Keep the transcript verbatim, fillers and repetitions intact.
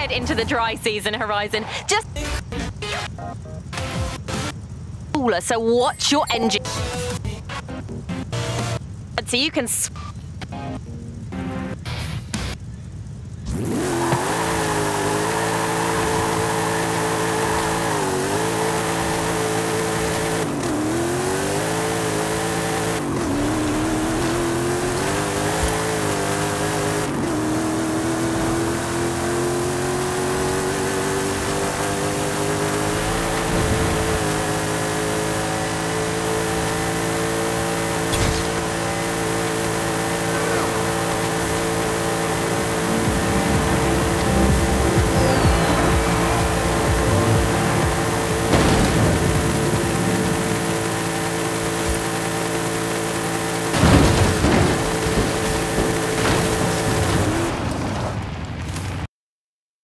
head into the dry season, Horizon. Just cooler, so watch your engine. So you can